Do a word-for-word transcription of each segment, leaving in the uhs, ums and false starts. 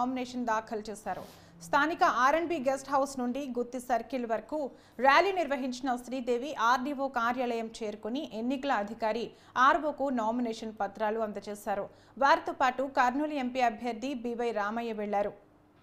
Nomination దాఖలు చేశారు. స్థానిక R and B guest house నుండి గుత్తి సర్కిల్ వరకు ర్యాలీ నిర్వహించిన శ్రీదేవి ఆర్డీఓ కార్యాలయం చేరుకుని ఎన్నికల అధికారి ఆర్ఓకు నామినేషన్ పత్రాలు అందజేశారు. వారితో పాటు కర్నూలు ఎంపీ అభ్యర్థి బివై రామయ్య వెళ్లారు.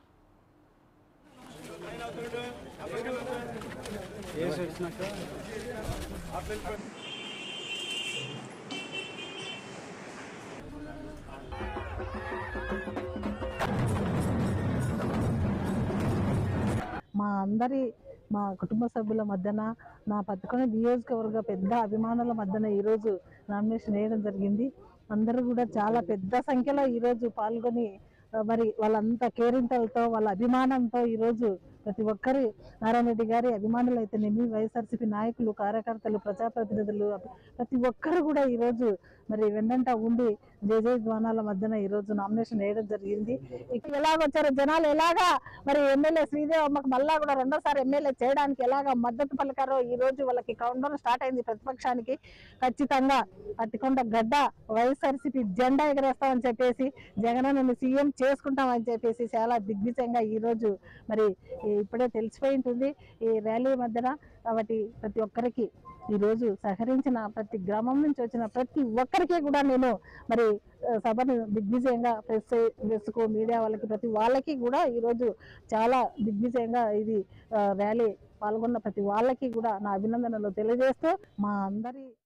మా అందరి మా కుటుంబ సభ్యుల మధ్యన నా పదకొండు నియోజకవర్గ పెద్ద అభిమానుల మధ్యన ఈరోజు నామినేషన్ వేయడం జరిగింది. అందరూ కూడా చాలా పెద్ద సంఖ్యలో ఈరోజు పాల్గొని మరి వాళ్ళంతా కేరింతలతో వాళ్ళ అభిమానంతో ఈరోజు ప్రతి ఒక్కరి నారాయణ రెడ్డి గారి అభిమానులు అయితేనేమి, వైఎస్ఆర్సీపీ నాయకులు, కార్యకర్తలు, ప్రజాప్రతినిధులు ప్రతి ఒక్కరు కూడా ఈరోజు మరి వెన్నంట ఉండి జయ జయ ధ్వానాల మధ్యన ఈరోజు నామినేషన్ వేయడం జరిగింది. ఇక్కడ ఎలాగొచ్చారో జనాలు ఎలాగా మరి ఎమ్మెల్యే శ్రీదేవి అమ్మకు మళ్ళా కూడా రెండోసారి ఎమ్మెల్యే చేయడానికి ఎలాగా మద్దతు పలికారో ఈ రోజు వాళ్ళకి కౌంట్ డౌన్ స్టార్ట్ అయింది. ప్రతిపక్షానికి ఖచ్చితంగా పత్తికొండ గడ్డ వైఎస్ఆర్సీపీ జెండా ఎగరేస్తామని చెప్పేసి, జగనన్నని సీఎం చేసుకుంటామని చెప్పేసి చాలా దిగ్విజయంగా ఈ రోజు మరి ఇప్పుడే తెలిసిపోయి ఉంటుంది ఈ ర్యాలీ మధ్యన. కాబట్టి ప్రతి ఒక్కరికి ఈరోజు సహకరించిన ప్రతి గ్రామం నుంచి వచ్చిన ప్రతి ఒక్కరికి కూడా నేను మరి సభను దిగ్విజయంగా ప్రెస్ ప్రెస్కు మీడియా వాళ్ళకి ప్రతి వాళ్ళకి కూడా ఈరోజు చాలా దిగ్విజయంగా ఇది ర్యాలీ పాల్గొన్న ప్రతి వాళ్ళకి కూడా నా అభినందనలు తెలియజేస్తూ మా అందరి